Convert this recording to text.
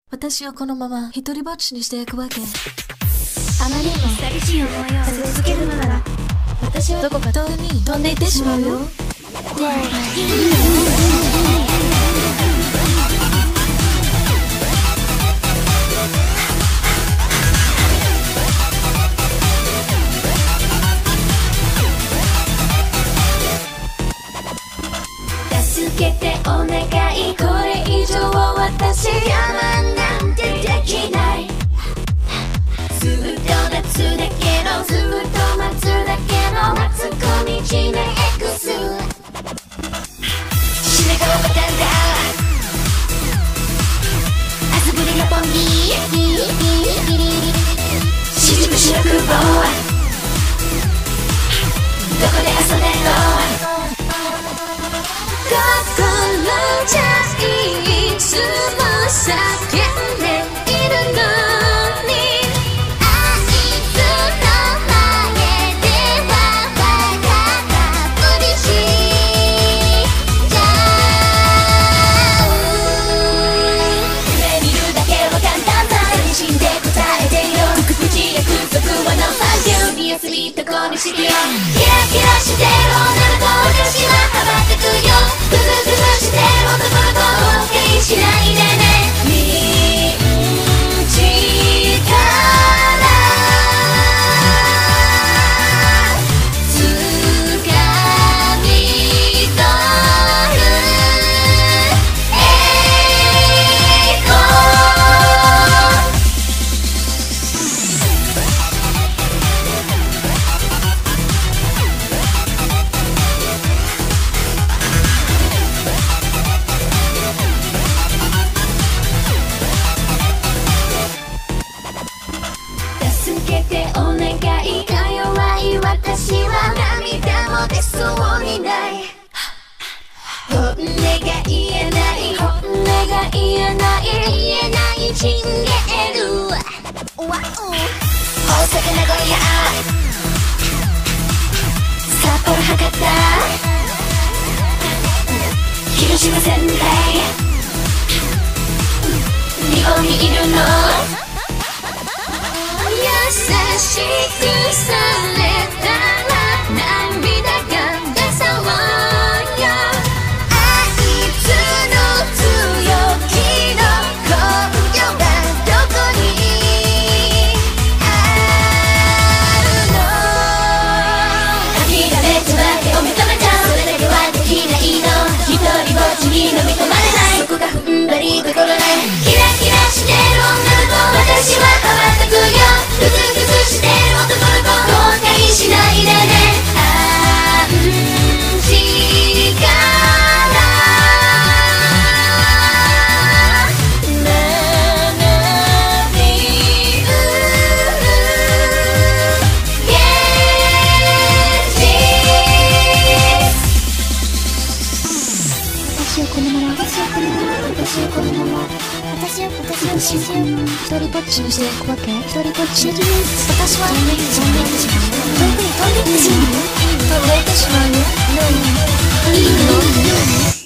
私をこのまま一人ぼっちにしていくわけ。 あまりにも寂しい思いをさせ続けるのなら、私はどこか遠くに飛んでいってしまうよ。 助けてお願い、これ以上私我慢なんてできない。ずっと待つだけの、ずっと待つだけのマツコミジネ X 締め顔ボタンだ、遊ぶりのポンギしじむしの空母、どこで遊んでんの。心じゃいつも叫んでいるのに、あいつの前ではバカなふりしちゃう。夢見るだけは簡単さ、全身で答えてよ。口約束はノーサンキュー、見やすいとこにしよう。キラキラしてる女の子、私は羽ばたくよ。グズグズしてる男の子、後悔しないでね。認知から掴み取る栄光。助けてお願い、か弱い私は涙も出そうにない。本音が言えない、本音が言えない、言えないチンゲール。大阪名古屋札幌博多広島仙台、日本にいるの。優しくされたら涙が出そうよ。あいつの強気の根拠はどこにあるの。諦めちまってを認めた、それだけはできないの。一人ぼっちに飲み込まれない、そこが踏ん張りどころね。キラキラしてる女の子、私は羽ばたくよ。グズグズしてる男の子、後悔しないでね。暗示から学びうる現実。私をこのまま、私をこのまま、私をこのまま、私を一人ぼっちにしていくわけ。一人ぼっち。私は飛んでいってしまう。遠くに飛んでいってしまう。飛んでいってしまうよ。いいの？